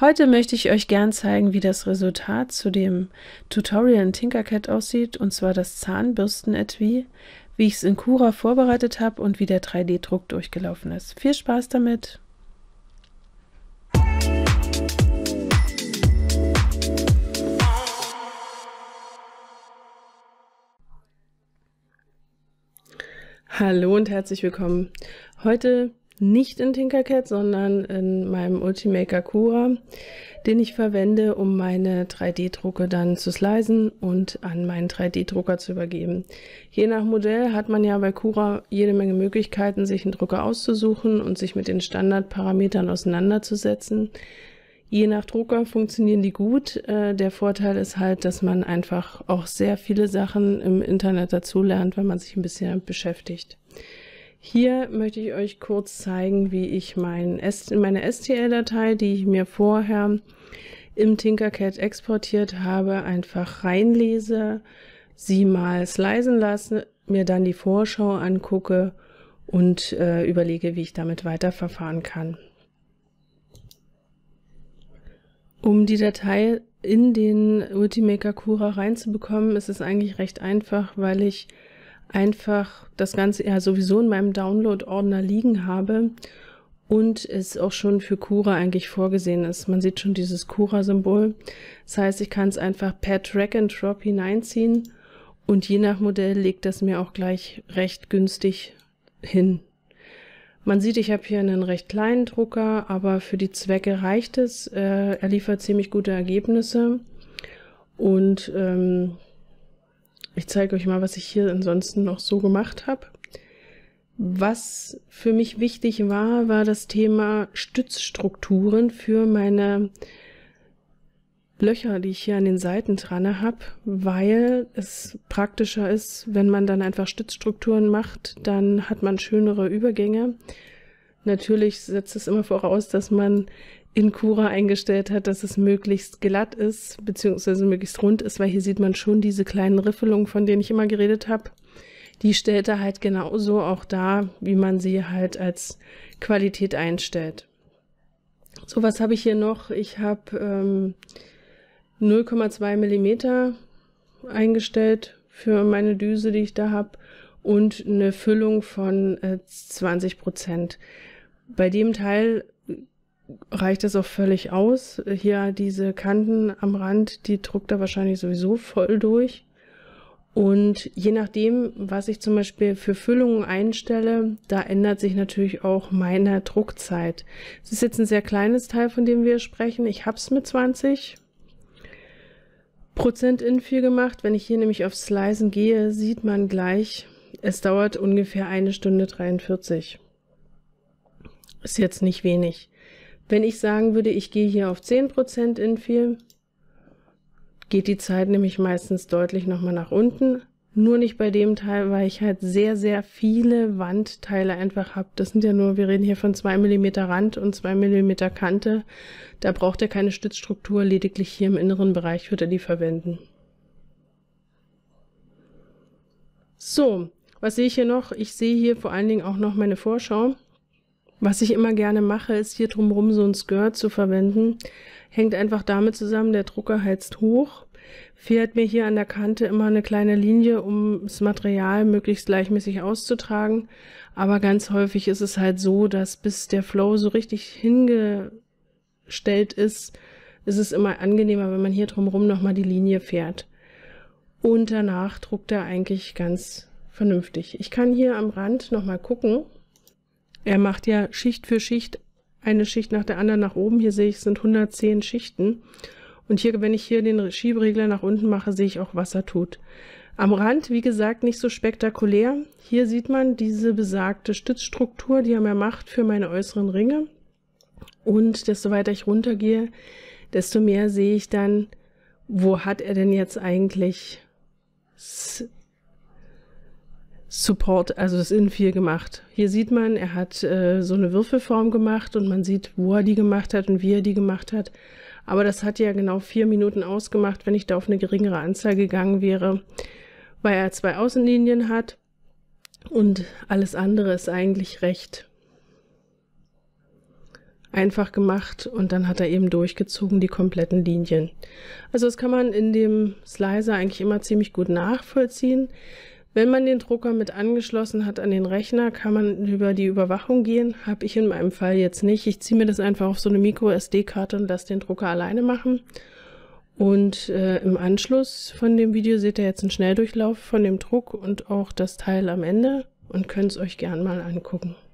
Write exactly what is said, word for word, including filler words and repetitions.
Heute möchte ich euch gern zeigen, wie das Resultat zu dem Tutorial in Tinkercad aussieht, und zwar das Zahnbürsten-Etui, wie ich es in Cura vorbereitet habe und wie der drei D Druck durchgelaufen ist. Viel Spaß damit! Hallo und herzlich willkommen. Heute nicht in Tinkercad, sondern in meinem Ultimaker Cura, den ich verwende, um meine drei D Drucke dann zu slicen und an meinen drei D Drucker zu übergeben. Je nach Modell hat man ja bei Cura jede Menge Möglichkeiten, sich einen Drucker auszusuchen und sich mit den Standardparametern auseinanderzusetzen. Je nach Drucker funktionieren die gut. Äh, der Vorteil ist halt, dass man einfach auch sehr viele Sachen im Internet dazulernt, wenn man sich ein bisschen damit beschäftigt. Hier möchte ich euch kurz zeigen, wie ich mein S meine S T L-Datei, die ich mir vorher im Tinkercad exportiert habe, einfach reinlese, sie mal slicen lasse, mir dann die Vorschau angucke und äh, überlege, wie ich damit weiterverfahren kann. Um die Datei in den Ultimaker Cura reinzubekommen, ist es eigentlich recht einfach, weil ich einfach das Ganze ja sowieso in meinem Download-Ordner liegen habe und es auch schon für Cura eigentlich vorgesehen ist. Man sieht schon dieses Cura-Symbol. Das heißt, ich kann es einfach per Drag and Drop hineinziehen und je nach Modell legt das mir auch gleich recht günstig hin. Man sieht, ich habe hier einen recht kleinen Drucker, aber für die Zwecke reicht es. Äh, er liefert ziemlich gute Ergebnisse und ähm, ich zeige euch mal, was ich hier ansonsten noch so gemacht habe. Was für mich wichtig war, war das Thema Stützstrukturen für meine Löcher, die ich hier an den Seiten dran habe, weil es praktischer ist, wenn man dann einfach Stützstrukturen macht, dann hat man schönere Übergänge. Natürlich setzt es immer voraus, dass man in Cura eingestellt hat, dass es möglichst glatt ist, beziehungsweise möglichst rund ist, weil hier sieht man schon diese kleinen Riffelungen, von denen ich immer geredet habe. Die stellt er halt genauso auch dar, wie man sie halt als Qualität einstellt. So, was habe ich hier noch? Ich habe ähm, null Komma zwei Millimeter eingestellt für meine Düse, die ich da habe, und eine Füllung von äh, zwanzig Prozent. Bei dem Teil reicht es auch völlig aus. Hier diese Kanten am Rand, die druckt er wahrscheinlich sowieso voll durch. Und je nachdem, was ich zum Beispiel für Füllungen einstelle, da ändert sich natürlich auch meine Druckzeit. Es ist jetzt ein sehr kleines Teil, von dem wir sprechen. Ich habe es mit zwanzig Prozent Infill gemacht. Wenn ich hier nämlich auf Slicen gehe, sieht man gleich, es dauert ungefähr eine Stunde dreiundvierzig. Ist jetzt nicht wenig. Wenn ich sagen würde, ich gehe hier auf zehn Prozent Infill, geht die Zeit nämlich meistens deutlich nochmal nach unten. Nur nicht bei dem Teil, weil ich halt sehr, sehr viele Wandteile einfach habe. Das sind ja nur, wir reden hier von zwei Millimeter Rand und zwei Millimeter Kante. Da braucht er keine Stützstruktur, lediglich hier im inneren Bereich wird er die verwenden. So, was sehe ich hier noch? Ich sehe hier vor allen Dingen auch noch meine Vorschau. Was ich immer gerne mache, ist hier drumherum so ein Skirt zu verwenden. Hängt einfach damit zusammen, der Drucker heizt hoch, fährt mir hier an der Kante immer eine kleine Linie, um das Material möglichst gleichmäßig auszutragen. Aber ganz häufig ist es halt so, dass bis der Flow so richtig hingestellt ist, ist es immer angenehmer, wenn man hier drumherum nochmal die Linie fährt. Und danach druckt er eigentlich ganz vernünftig. Ich kann hier am Rand nochmal gucken. Er macht ja Schicht für Schicht eine Schicht nach der anderen nach oben. Hier sehe ich, es sind hundertzehn Schichten. Und hier, wenn ich hier den Schieberegler nach unten mache, sehe ich auch, was er tut. Am Rand, wie gesagt, nicht so spektakulär. Hier sieht man diese besagte Stützstruktur, die er mir macht für meine äußeren Ringe. Und desto weiter ich runtergehe, desto mehr sehe ich dann, wo hat er denn jetzt eigentlich Support, also das Infill gemacht. Hier sieht man, er hat äh, so eine Würfelform gemacht und man sieht, wo er die gemacht hat und wie er die gemacht hat. Aber das hat ja genau vier Minuten ausgemacht, wenn ich da auf eine geringere Anzahl gegangen wäre, weil er zwei Außenlinien hat und alles andere ist eigentlich recht einfach gemacht und dann hat er eben durchgezogen die kompletten Linien. Also das kann man in dem Slicer eigentlich immer ziemlich gut nachvollziehen. Wenn man den Drucker mit angeschlossen hat an den Rechner, kann man über die Überwachung gehen. Habe ich in meinem Fall jetzt nicht. Ich ziehe mir das einfach auf so eine Micro S D-Karte und lasse den Drucker alleine machen. Und äh, im Anschluss von dem Video seht ihr jetzt einen Schnelldurchlauf von dem Druck und auch das Teil am Ende und könnt es euch gern mal angucken.